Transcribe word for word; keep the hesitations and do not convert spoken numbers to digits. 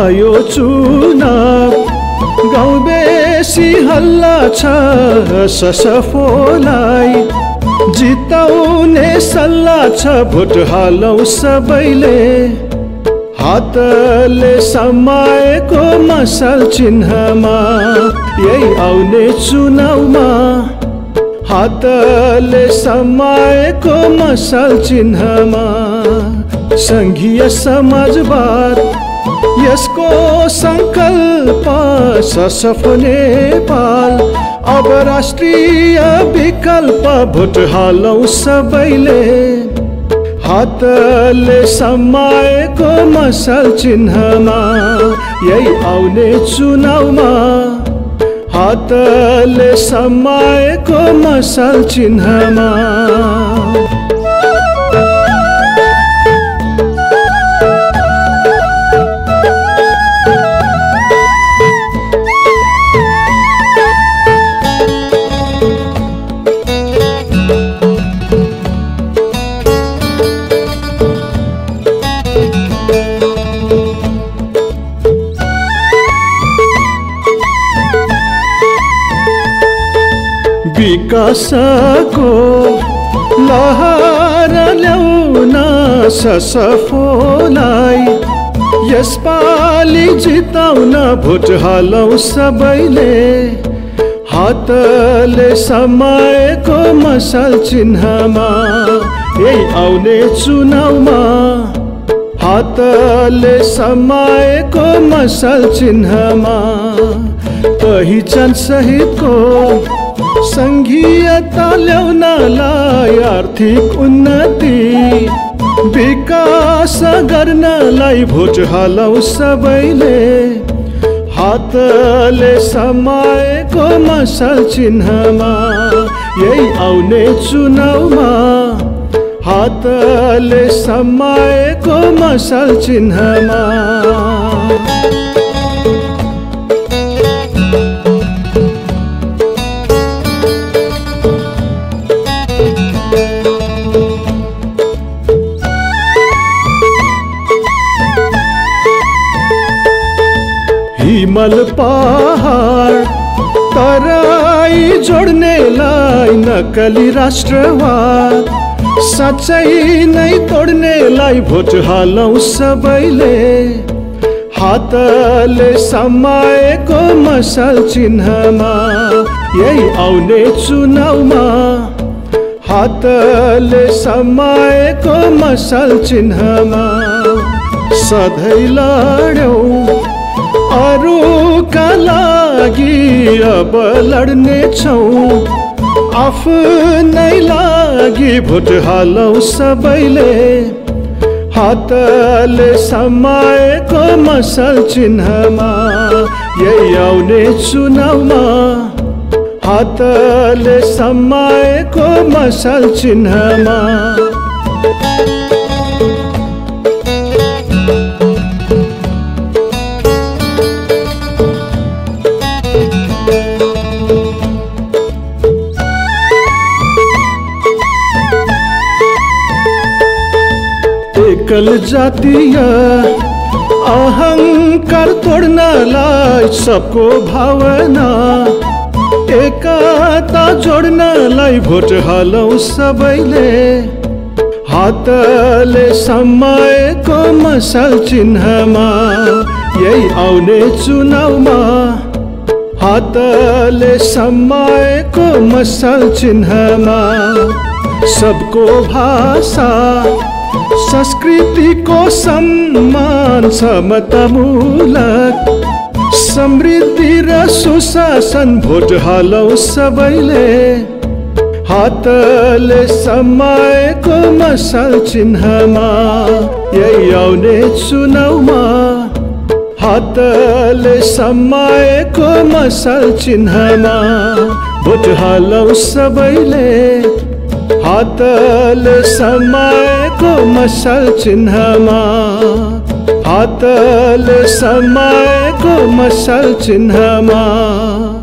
आयो चुनाव गाउँ बेसी हल्ला छ ससफोलाई जिताउने सल्लाह छ भोट हालौं सबैले हातले समाएको मसल चिन्हमा यही आउने चुनावमा हातले समाएको मसल चिन्हमा संघीय समाजवाद यसको संकल्प ससफो नेपाल अब राष्ट्रिय विकल्प भोट हालौं सबैले हातले समाएको मसल चिन्हमा यही आउने चुनावमा हातले समाएको मसल चिन्हमा विकासको लहर ल्याउन ससफोलाई यसपालि जिताउन भोट हालौं सबैले हातले समाएको मसल चिन्हमा यही आउने चुनावमा हातले समाएको मसल चिन्हमा पहिचान सहितको संघीयता ल्याउनलाई आर्थिक उन्नति विकास गर्नलाई भोट हालौं सबैले हातले समाएको मसल चिन्हमा यही आउने चुनावमा हातले समाएको मसल चिन्हमा हिमाल पहाड तराई जोड्नेलाई नक्कली राष्ट्रवाद साँच्चै नै तोड्नेलाई भोट हालौं सबैले हातले समाएको मसल चिन्हमा यही आउने चुनावमा हातले समाएको मसल चिन्हमा सधैँ लड्यौं अरूका लागि अब लड्ने छौं आफ्नै लागि भोट हालौं सबैले हातले समाएको मसल चिन्हमा यही आउने चुनावमा हातले समाएको मसल चिन्हमा एकल जातीय अहंकार तोड्नलाई सबको भावना एकता जोड्नलाई भोट हालौं सबैले हातले समाएको मसल चिन्हमा यही आउने चुनावमा हातले समाएको मसल चिन्हमा सबको भाषा संस्कृतिको सम्मान समतामूलक समृद्धि र सुशासन भोट हालौं सबैले हातले समाएको मसल चिन्हमा यही आउने चुनावमा हातले समाएको मसल चिन्हमा भोट हालौं सबैले हातले समाएको मसल चिन्हमा हातले समाएको मसल चिन्हमा